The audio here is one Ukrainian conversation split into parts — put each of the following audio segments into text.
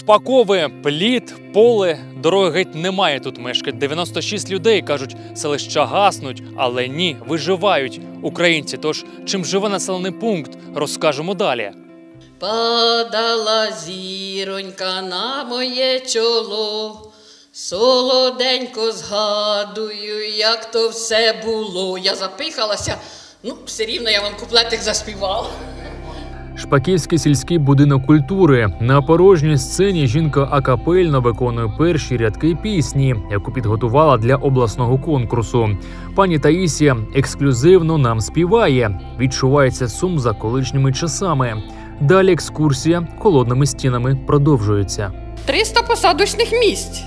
Шпакове, плід, поле, дороги геть немає тут мешкать. 96 людей, кажуть, селища гаснуть, але ні, виживають українці. Тож, чим живе населений пункт, розкажемо далі. Падала зіронька на моє чоло, солоденько згадую, як то все було. Я запихалася, все рівно я вам куплетик заспівала. Шпаківський сільський будинок культури. На порожній сцені жінка акапельно виконує перші рядки пісні, яку підготувала для обласного конкурсу. Пані Таїсія ексклюзивно нам співає. Відчувається сум за колишніми часами. Далі екскурсія холодними стінами продовжується. 300 посадочних місць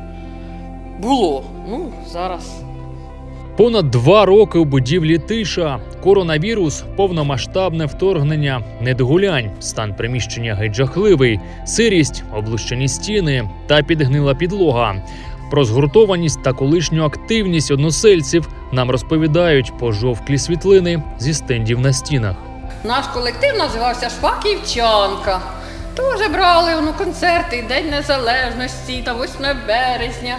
було. Зараз. Понад 2 роки у будівлі тиша. Коронавірус, повномасштабне вторгнення, недогулянь, стан приміщення геть жахливий, сирість, облущені стіни та підгнила підлога. Про згуртованість та колишню активність односельців нам розповідають пожовклі світлини зі стендів на стінах. Наш колектив називався «Шпаківчанка». Теж брали концерти, День Незалежності та 8 березня.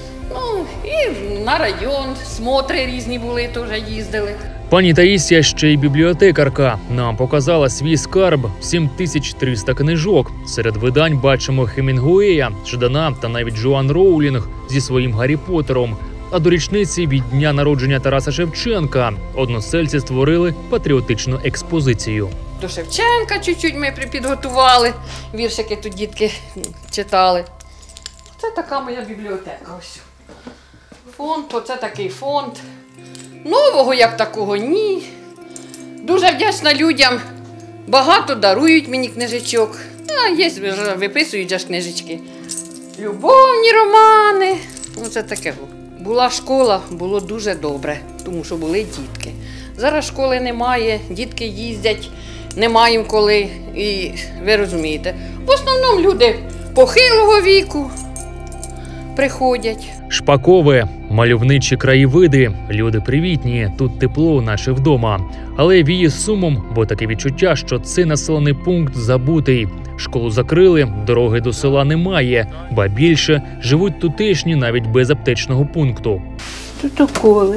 І на район, смотри різні були, теж їздили. Пані Таїсія ще й бібліотекарка. Нам показала свій скарб – 7300 книжок. Серед видань бачимо Хемінгуея, Ждана та навіть Джоан Роулінг зі своїм Гаррі Поттером. А до річниці від дня народження Тараса Шевченка односельці створили патріотичну експозицію. До Шевченка чуть-чуть ми підготували, віршики тут дітки читали. Це така моя бібліотека ось. Фонд, оце такий фонд. Нового як такого ні. Дуже вдячна людям. Багато дарують мені книжечок. Є, виписують ж книжечки. Любовні романи. Оце таке. Була школа, було дуже добре, тому що були дітки. Зараз школи немає, дітки їздять, не маємо коли. І ви розумієте, в основному люди похилого віку приходять. Шпакове, мальовничі краєвиди, люди привітні, тут тепло, наче вдома. Але віє сумом, бо таке відчуття, що цей населений пункт забутий. Школу закрили, дороги до села немає, ба більше живуть тутешні навіть без аптечного пункту. Тут уколи,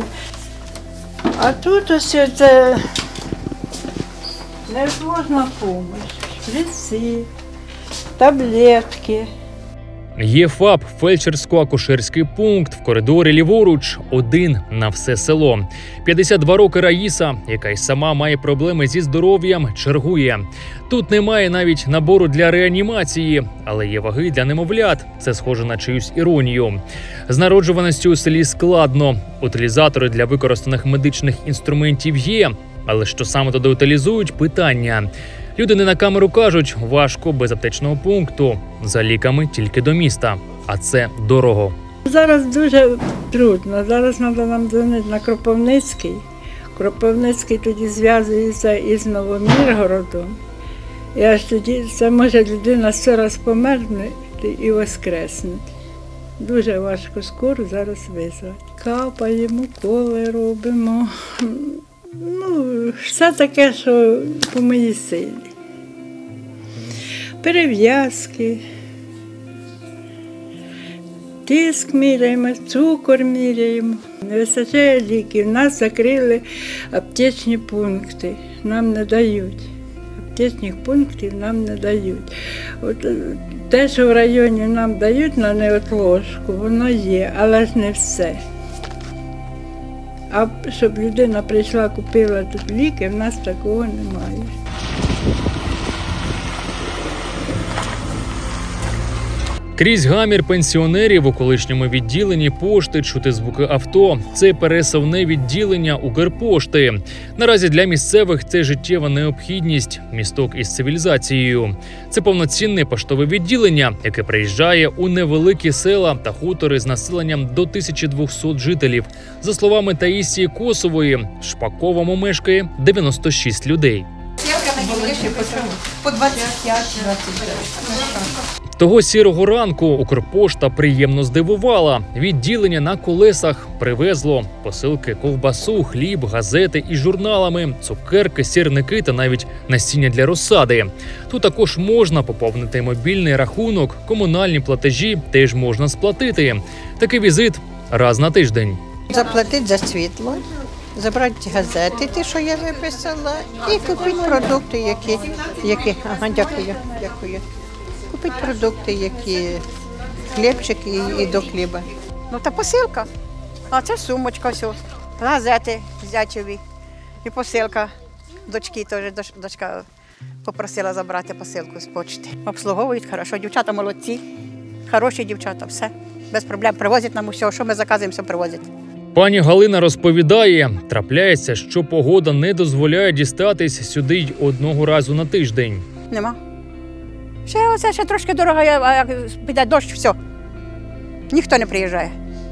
а тут ось це неотложна допомога, шприці, таблетки. Є ФАП, фельдшерсько-акушерський пункт, в коридорі ліворуч, один на все село. 52 роки Раїса, яка й сама має проблеми зі здоров'ям, чергує. Тут немає навіть набору для реанімації, але є ваги для немовлят. Це схоже на чиюсь іронію. З народжуваністю у селі складно. Утилізатори для використаних медичних інструментів є, але що саме туди утилізують – питання. Люди не на камеру кажуть, важко без аптечного пункту, за ліками тільки до міста, а це дорого. Зараз дуже трудно, зараз треба нам дзвонити на Кропивницький. Кропивницький тоді зв'язується із Новоміргородом. І аж тоді це може людина 100 раз померти і воскреснути. Дуже важко скоро зараз визвати. Капаємо, уколи робимо. Все таке, що по моїй силі. Перев'язки, тиск міряємо, цукор міряємо. Не вистачає ліків. Нас закрили аптечні пункти, нам не дають. Аптечних пунктів нам не дають. От те, що в районі нам дають на неотложку, воно є, але ж не все. А щоб людина прийшла, купила тут ліки, в нас такого немає. Крізь гамір пенсіонерів у колишньому відділенні пошти чути звуки авто. Це пересувне відділення Укрпошти. Наразі для місцевих це життєва необхідність, місток із цивілізацією. Це повноцінне поштове відділення, яке приїжджає у невеликі села та хутори з населенням до 1200 жителів. За словами Таїсії Косової, в Шпаковому мешкає 96 людей. По 25-29. Того сірого ранку Укрпошта приємно здивувала. Відділення на колесах привезло посилки ковбасу, хліб, газети із журналами, цукерки, сірники та навіть насіння для розсади. Тут також можна поповнити мобільний рахунок, комунальні платежі теж можна сплатити. Такий візит раз на тиждень. Заплатити за світло, забрати газети, ті, що я виписала, і купити продукти, які ага, дякую. Купити продукти, які хлібчик і до хліба. Ну та посилка. А це сумочка, все. Газети зятєві. І посилка. Дочки теж, дочка попросила забрати посилку з почти. Обслуговують хорошо, дівчата молодці, хороші дівчата, все. Без проблем привозять нам усе, що ми заказуємо, все привозять. Пані Галина розповідає, трапляється, що погода не дозволяє дістатись сюди й одного разу на тиждень. Нема. Ще трошки дорога, а як піде дощ, все. Ніхто не приїжджає.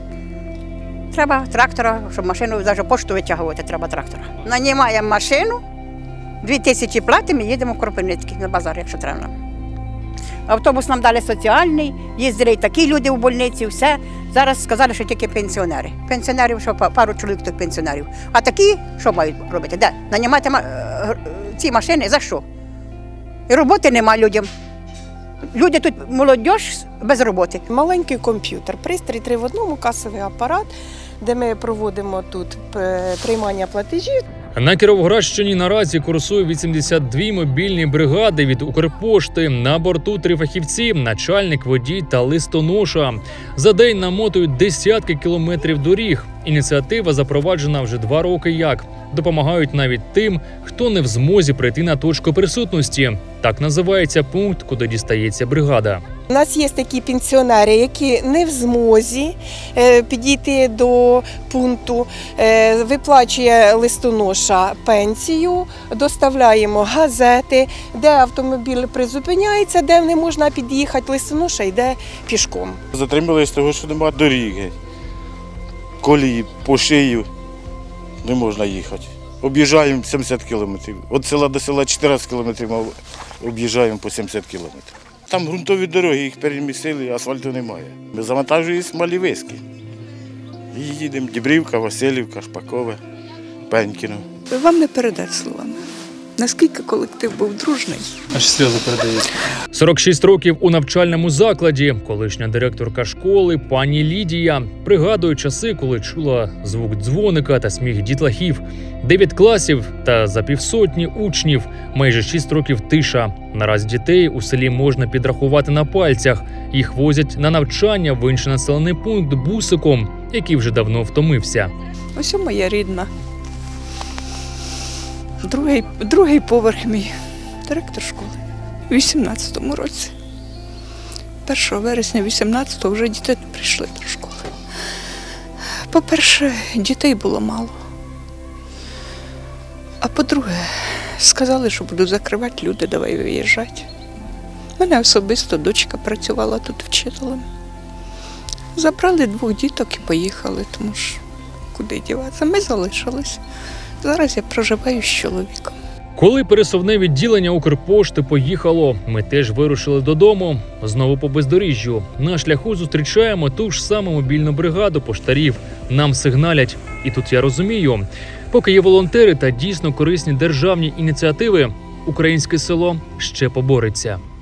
Треба трактора, щоб машину, навіть пошту витягувати, треба трактора. Нанімаємо машину, 2000 платимо і їдемо в Кропивницький на базар, якщо треба нам. Автобус нам дали соціальний, їздили і такі люди в больниці, все. Зараз сказали, що тільки пенсіонери. Пенсіонерів, що пару чоловік тут пенсіонерів. А такі, що мають робити? Де? Нанімати ці машини, за що? І роботи нема людям. Люди тут, молодь, без роботи. Маленький комп'ютер, пристрій 3 в 1, касовий апарат, де ми проводимо тут приймання платежів. На Кіровоградщині наразі курсує 82 мобільні бригади від Укрпошти. На борту 3 фахівці, начальник, водій та листоноша. За день намотують десятки кілометрів доріг. Ініціатива запроваджена вже 2 роки як. Допомагають навіть тим, хто не в змозі прийти на точку присутності. Так називається пункт, куди дістається бригада. У нас є такі пенсіонери, які не в змозі підійти до пункту, виплачує листоноша пенсію, доставляємо газети, де автомобіль призупиняється, де не можна під'їхати, листоноша йде пішком. Затримали з того, що немає дороги, колії по шию не можна їхати. Об'їжджаємо 70 кілометрів. Від села до села 14 кілометрів, об'їжджаємо по 70 кілометрів. Там ґрунтові дороги, їх перемістили, асфальту немає. Ми завантажуємося малі виски. І їдемо Дібрівка, Василівка, Шпакове, Пенькіно. Вам не передати словами. Наскільки колектив був дружний. Аж сльози передають. 46 років у навчальному закладі. Колишня директорка школи пані Лідія пригадує часи, коли чула звук дзвоника та сміх дітлахів. 9 класів та за півсотні учнів. Майже 6 років тиша. Наразі дітей у селі можна підрахувати на пальцях. Їх возять на навчання в інший населений пункт бусиком, який вже давно втомився. Ось моя рідна. Другий поверх мій директор школи у 18-му році. 1 вересня 18-го вже діти не прийшли до школи. По-перше, дітей було мало. А по-друге, сказали, що будуть закривати люди, давай виїжджати. У мене особисто дочка працювала тут вчителем. Забрали 2 діток і поїхали, тому що куди діватися. Ми залишились. Зараз я проживаю з чоловіком. Коли пересувне відділення Укрпошти поїхало, ми теж вирушили додому. Знову по бездоріжжю. На шляху зустрічаємо ту ж саму мобільну бригаду поштарів. Нам сигналять. І тут я розумію, поки є волонтери та дійсно корисні державні ініціативи, українське село ще побореться.